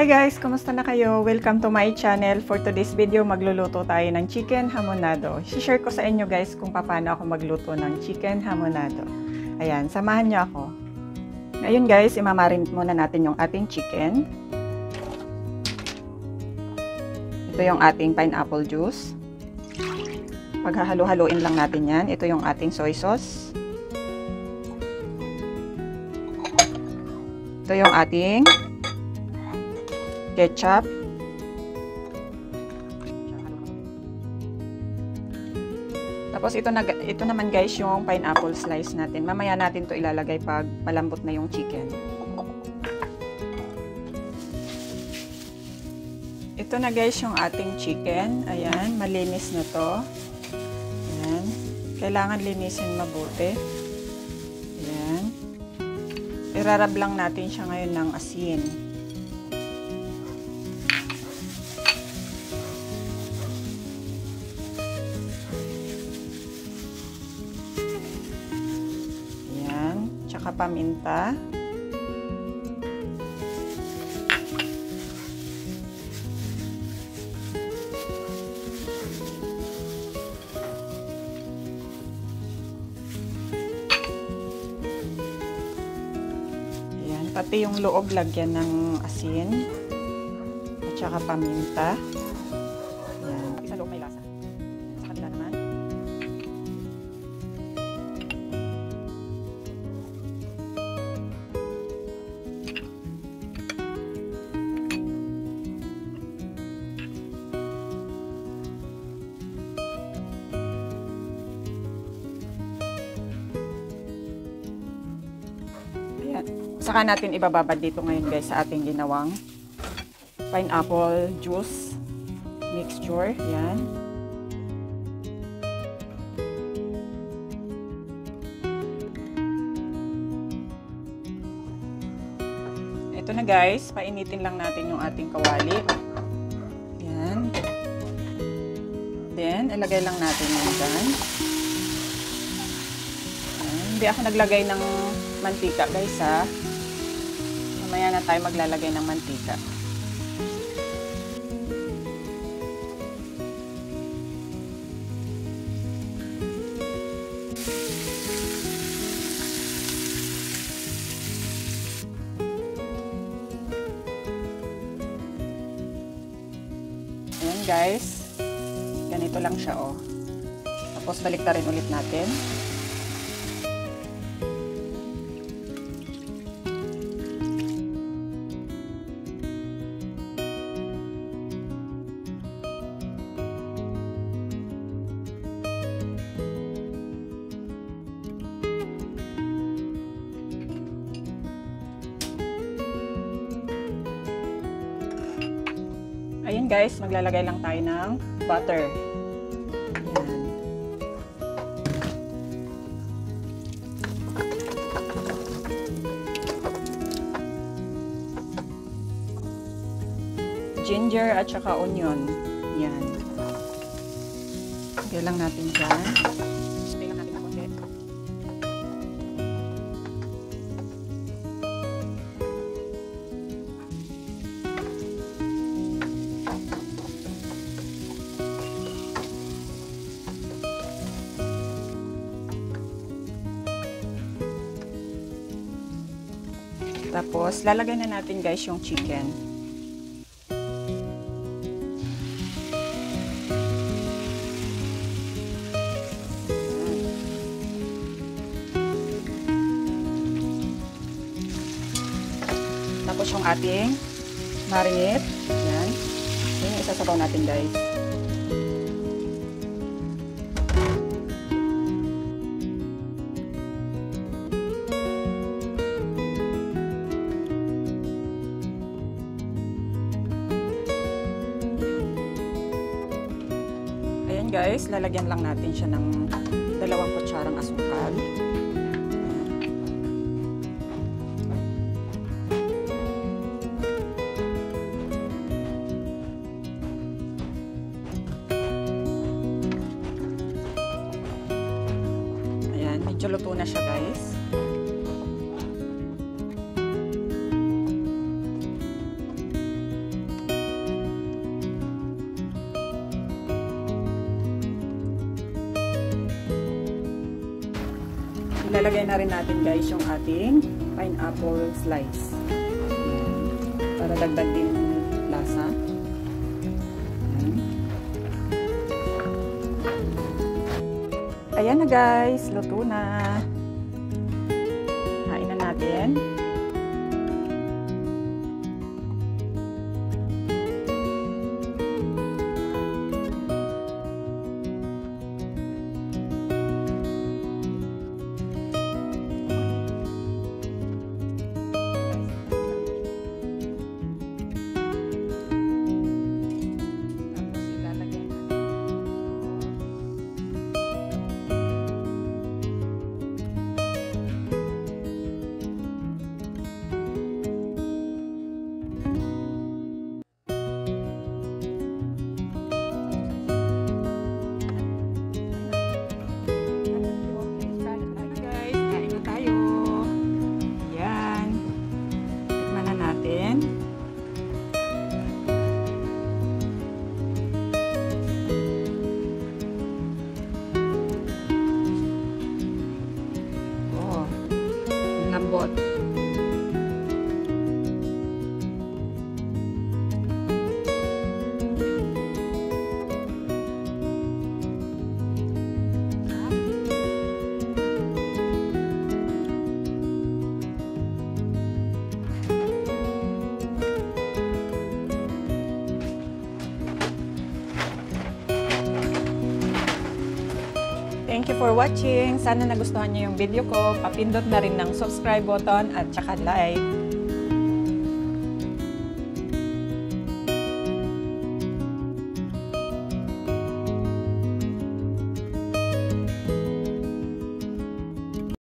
Hi guys! Kumusta na kayo? Welcome to my channel. For today's video, magluluto tayo ng chicken hamonado. I-share ko sa inyo guys kung paano ako magluto ng chicken hamonado. Ayan, samahan niyo ako. Ngayon guys, imamarinate muna natin yung ating chicken. Ito yung ating pineapple juice. Paghahalo-haluin lang natin yan. Ito yung ating soy sauce. Ito yung ating ketchup. Tapos ito naman guys yung pineapple slice natin. Mamaya natin to ilalagay pag malambot na yung chicken. Ito na guys yung ating chicken. Ayan, malinis na to. Ayan. Kailangan linisin mabuti. Ayan. Irarab lang natin siya ngayon ng asin. Tsaka paminta. Ayan, pati yung loob lagyan ng asin at tsaka paminta. Ayan, isa loob may lasa. Sa kabila naman. Saka natin ibababad dito ngayon guys sa ating ginawang pineapple juice mixture. Yan. Ito na guys, painitin lang natin yung ating kawali. Yan. Then, ilagay lang natin yung dyan. Hindi ako naglagay ng mantika guys ha. Mamaya na tayo maglalagay ng mantika. Ayan guys. Ganito lang siya oh. Tapos balik na rin ulit natin. Ayan guys, maglalagay lang tayo ng butter. Ayan. Ginger at saka onion. Ayan. Lagay lang natin dyan. Spray lang natin ng konti. Tapos, lalagay na natin guys yung chicken. Tapos yung ating marinade. Yan. Yung isasabaw natin guys. Guys, lalagyan lang natin siya ng 2 kutsarang asukal. Ayan, medyo luto na siya guys. ilalagay na rin natin guys yung ating pineapple slice. Para dagdag din lasa. Ayan na guys, luto na. Hain na natin. Lambot. Thank you for watching. Sana nagustuhan niyo yung video ko. Papindot na rin ng subscribe button at saka like.